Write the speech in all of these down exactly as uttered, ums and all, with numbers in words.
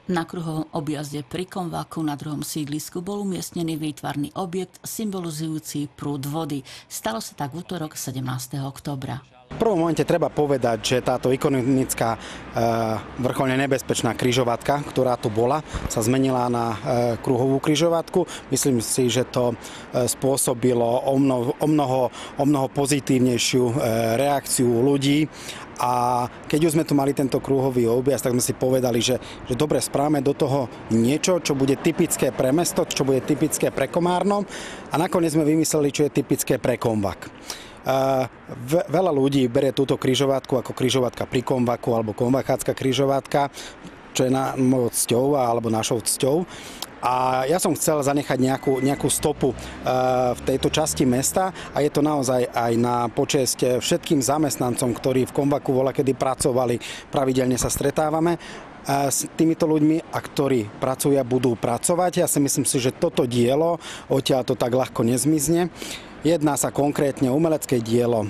Na kruhovom objazde pri Konvaku na druhom sídlisku bol umiestnený výtvarný objekt symbolizujúci prúd vody. Stalo sa tak v utorok sedemnásteho októbra. V prvom momente treba povedať, že táto ikonická vrcholne nebezpečná križovatka, ktorá tu bola, sa zmenila na kruhovú križovatku. Myslím si, že to spôsobilo o mnoho, o mnoho, o mnoho pozitívnejšiu reakciu ľudí. A keď už sme tu mali tento kruhový objazd, tak sme si povedali, že, že dobre, správame do toho niečo, čo bude typické pre mesto, čo bude typické pre Komárno. A nakoniec sme vymysleli, čo je typické pre Konvak. Uh, veľa ľudí berie túto križovatku ako križovatka pri Konvaku alebo konvachácka križovatka, čo je na, mojou cťou alebo našou cťou. A ja som chcel zanechať nejakú, nejakú stopu uh, v tejto časti mesta a je to naozaj aj na počesť všetkým zamestnancom, ktorí v Konvaku voľakedy pracovali. Pravidelne sa stretávame s týmito ľuďmi a ktorí pracujú a budú pracovať. Ja si myslím si, že toto dielo odtiaľ to tak ľahko nezmizne. Jedná sa konkrétne o umelecké dielo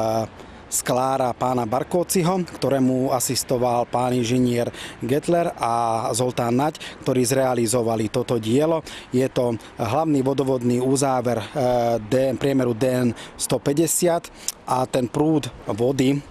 sklára pána Barkóciho, ktorému asistoval pán inžinier Gettler a Zoltán Naď, ktorí zrealizovali toto dielo. Je to hlavný vodovodný uzáver D N, priemeru D N stopäťdesiat a ten prúd vody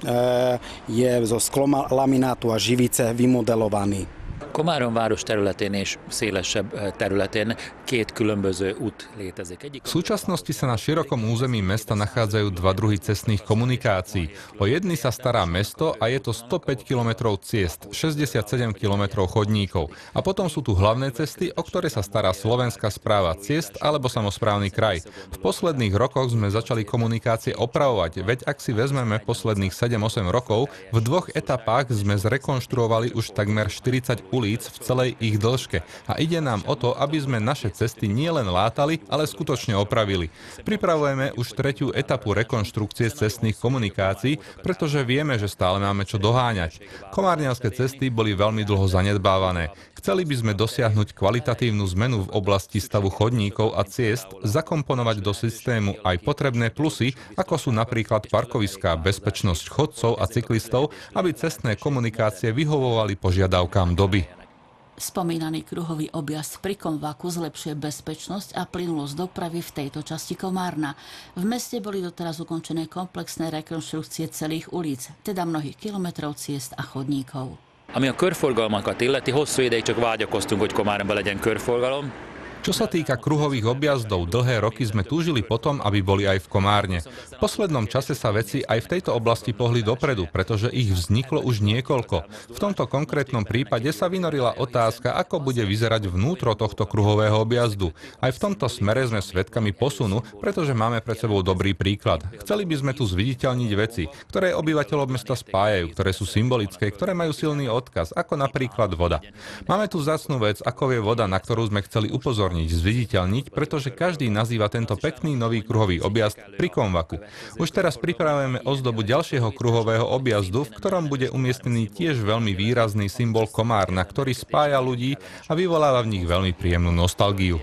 je zo sklolaminátu a živice vymodelovaný. Komáromváros területén és szélesebb területén két különböző út létezik. Egyik... V súčasnosti sa na širokom území mesta nachádzajú dva druhy cestných komunikácií. O jedny sa stará mesto a je to stopäť kilometrov ciest, šesťdesiatsedem kilometrov chodníkov. A potom sú tu hlavné cesty, o ktoré sa stará Slovenská správa ciest alebo samosprávny kraj. V posledných rokoch sme začali komunikácie opravovať, veď ak si vezmeme posledných sedem osem rokov, v dvoch etapách sme zrekonštruovali už takmer štyridsať ulic v celej ich dĺžke a ide nám o to, aby sme naše cesty nielen látali, ale skutočne opravili. Pripravujeme už tretiu etapu rekonštrukcie cestných komunikácií, pretože vieme, že stále máme čo doháňať. Komárňanské cesty boli veľmi dlho zanedbávané. Chceli by sme dosiahnuť kvalitatívnu zmenu v oblasti stavu chodníkov a ciest, zakomponovať do systému aj potrebné plusy, ako sú napríklad parkoviská, bezpečnosť chodcov a cyklistov, aby cestné komunikácie vyhovovali požiadavkám doby. Spomínaný kruhový objazd pri Konvaku zlepšuje bezpečnosť a plynulosť dopravy v tejto časti Komárna. V meste boli doteraz ukončené komplexné rekonštrukcie celých ulic, teda mnohých kilometrov ciest a chodníkov. Ami a körforgalmakat illeti, hosszú ideig csak vágyakoztunk, hogy Komárnban legyen körforgalom. Čo sa týka kruhových objazdov, dlhé roky sme túžili potom, aby boli aj v Komárne. V poslednom čase sa veci aj v tejto oblasti pohli dopredu, pretože ich vzniklo už niekoľko. V tomto konkrétnom prípade sa vynorila otázka, ako bude vyzerať vnútro tohto kruhového objazdu. Aj v tomto smere sme svedkami posunu, pretože máme pred sebou dobrý príklad. Chceli by sme tu zviditeľniť veci, ktoré obyvateľov mesta spájajú, ktoré sú symbolické, ktoré majú silný odkaz, ako napríklad voda. Máme tu vzácnu vec, ako je voda, na ktorú sme chceli upozorniť, zviditeľniť, pretože každý nazýva tento pekný nový kruhový objazd pri Konvaku. Už teraz pripravujeme ozdobu ďalšieho kruhového objazdu, v ktorom bude umiestnený tiež veľmi výrazný symbol Komárna, ktorý spája ľudí a vyvoláva v nich veľmi príjemnú nostalgiu.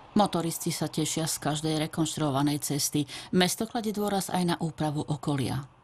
Motoristi sa tešia z každej rekonštruovanej cesty. Mesto kladie dôraz aj na úpravu okolia.